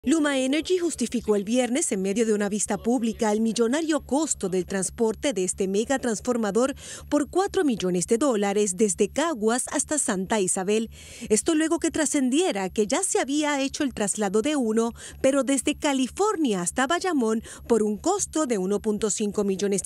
Luma Energy justificó el viernes en medio de una vista pública el millonario costo del transporte de este mega transformador por $4 millones desde Caguas hasta Santa Isabel. Esto luego que trascendiera que ya se había hecho el traslado de uno, pero desde California hasta Bayamón por un costo de $1.5 millones.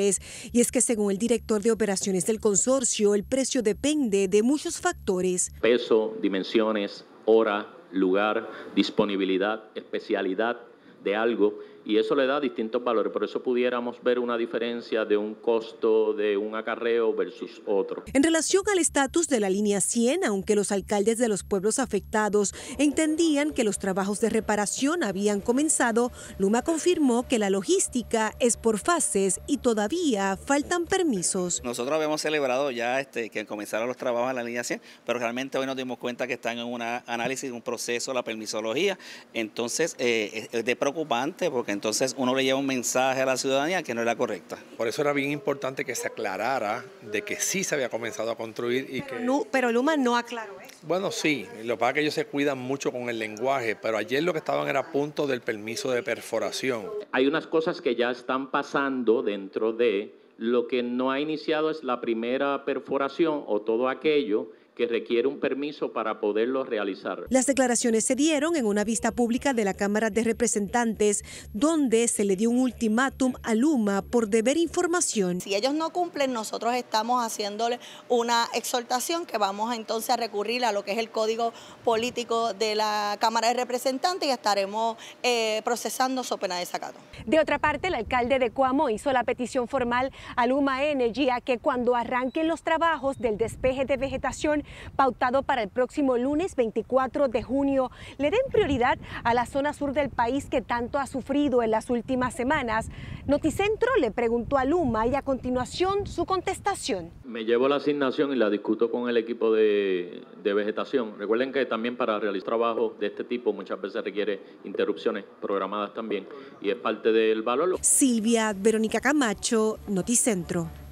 Y es que según el director de operaciones del consorcio, el precio depende de muchos factores. Peso, dimensiones, hora, lugar, disponibilidad, especialidad de algo, y eso le da distintos valores. Por eso pudiéramos ver una diferencia de un costo de un acarreo versus otro. En relación al estatus de la línea 100, aunque los alcaldes de los pueblos afectados entendían que los trabajos de reparación habían comenzado, Luma confirmó que la logística es por fases y todavía faltan permisos. Nosotros habíamos celebrado ya que comenzaron los trabajos en la línea 100, pero realmente hoy nos dimos cuenta que están en un análisis, un proceso, la permisología. Entonces es preocupante porque entonces uno le lleva un mensaje a la ciudadanía que no era correcta. Por eso era bien importante que se aclarara de que sí se había comenzado a construir. Pero Luma no aclaró eso. Bueno, sí, lo que pasa es que ellos se cuidan mucho con el lenguaje, pero ayer lo que estaban era a punto del permiso de perforación. Hay unas cosas que ya están pasando dentro de lo que no ha iniciado es la primera perforación o todo aquello que requiere un permiso para poderlo realizar. Las declaraciones se dieron en una vista pública de la Cámara de Representantes, donde se le dio un ultimátum a Luma por deber información. Si ellos no cumplen, nosotros estamos haciéndole una exhortación que vamos entonces a recurrir a lo que es el Código Político de la Cámara de Representantes y estaremos procesando su pena de desacato. De otra parte, el alcalde de Coamo hizo la petición formal a Luma Energy a que cuando arranquen los trabajos del despeje de vegetación pautado para el próximo lunes 24 de junio, le den prioridad a la zona sur del país que tanto ha sufrido en las últimas semanas. Noticentro le preguntó a Luma y a continuación su contestación. Me llevo la asignación y la discuto con el equipo de vegetación. Recuerden que también para realizar trabajos de este tipo muchas veces requiere interrupciones programadas también y es parte del valor. Silvia Verónica Camacho, Noticentro.